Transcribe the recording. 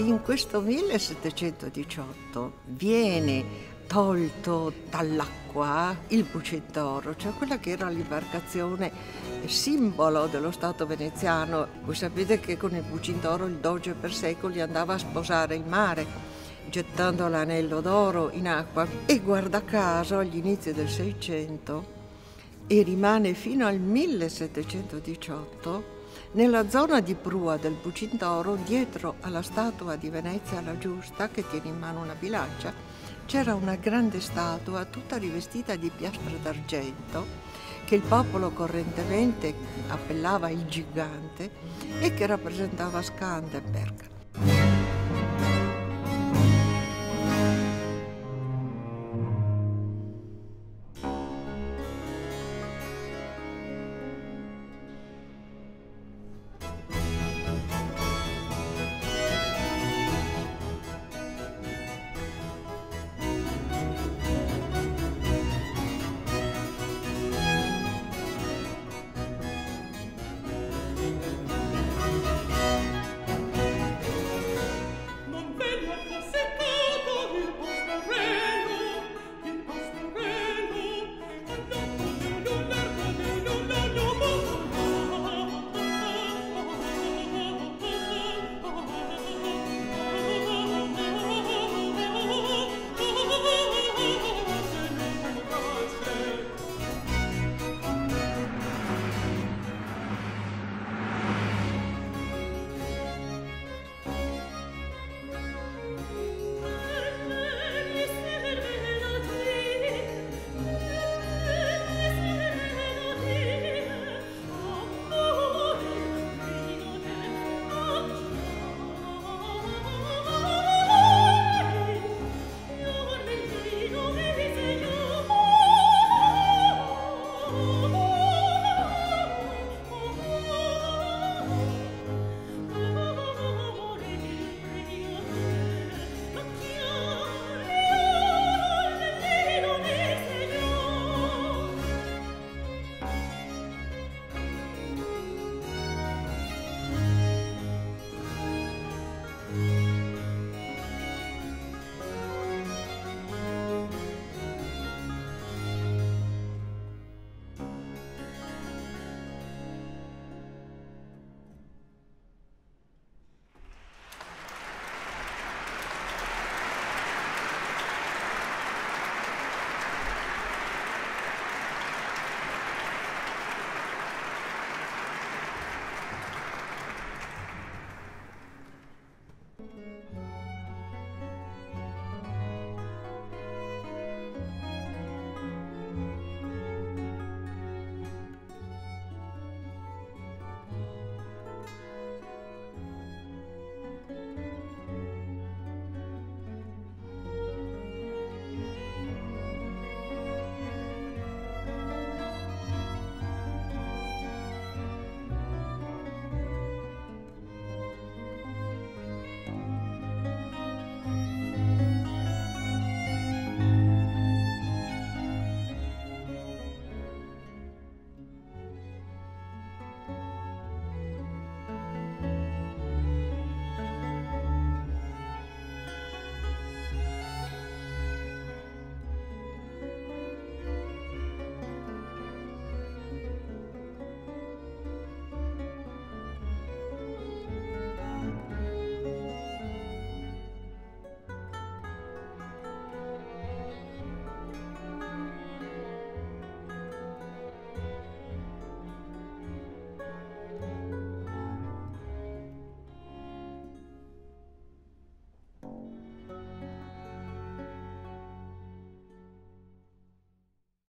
in questo 1718 viene tolto dall'acqua il Bucentoro, cioè quella che era l'imbarcazione simbolo dello Stato veneziano. Voi sapete che con il Bucentoro il doge per secoli andava a sposare il mare, gettando l'anello d'oro in acqua, e guarda caso agli inizi del Seicento, e rimane fino al 1718, nella zona di prua del Bucintoro, dietro alla statua di Venezia la Giusta, che tiene in mano una bilancia, c'era una grande statua tutta rivestita di piastre d'argento, che il popolo correntemente appellava il gigante e che rappresentava Skanderbeg.